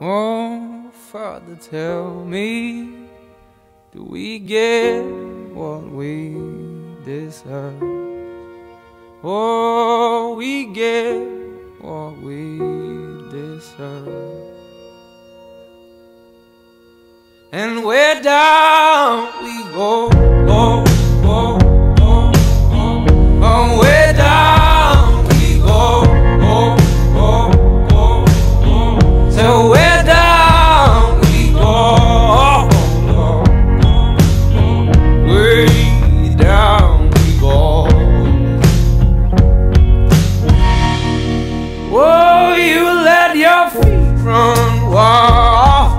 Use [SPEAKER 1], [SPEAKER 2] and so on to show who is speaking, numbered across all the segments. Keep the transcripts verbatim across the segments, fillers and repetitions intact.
[SPEAKER 1] Oh, Father, tell me, do we get what we deserve? Oh, we get what we deserve. And where down we go, go, go, go, go. Oh, where down we go, go, go, go, go. So where down we go, go, go, go. Way down we go. Oh, you let your feet run wild.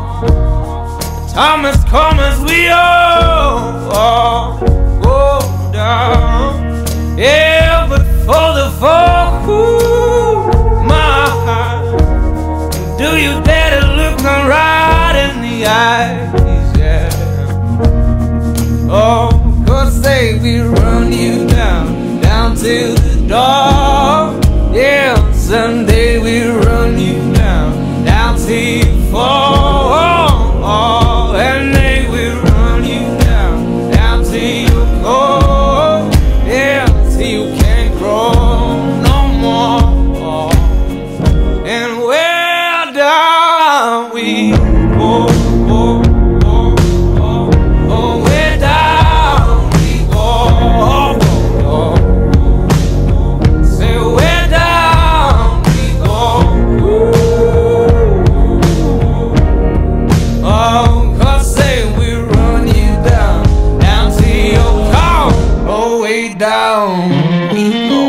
[SPEAKER 1] Time has come as we all, all go down. Yeah, but for the fall, ooh, my heart, do you dare to look me right in the eyes? Yeah. Oh, 'cause say we run you down, down to the door. Yeah, someday we run you down, down till you fall. Oh, and they will run you down, down till you go. Yeah, till you can't grow no more. And where down we go, go, go, go. Oh, where down we go, go, go. Say where down we go. Oh, down we go.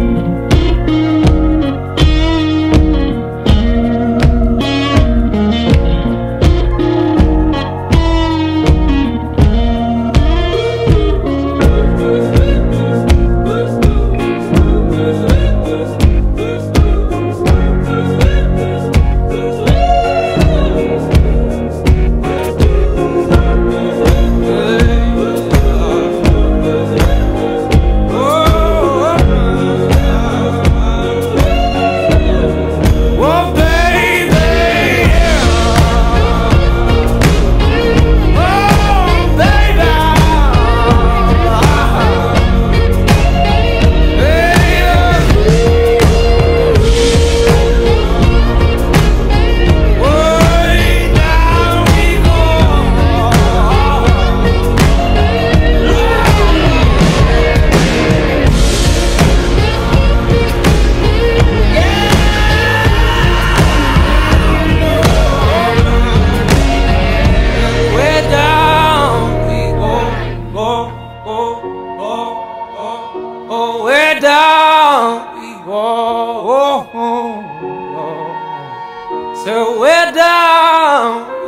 [SPEAKER 1] Oh, where down we go, oh, oh, oh. So where down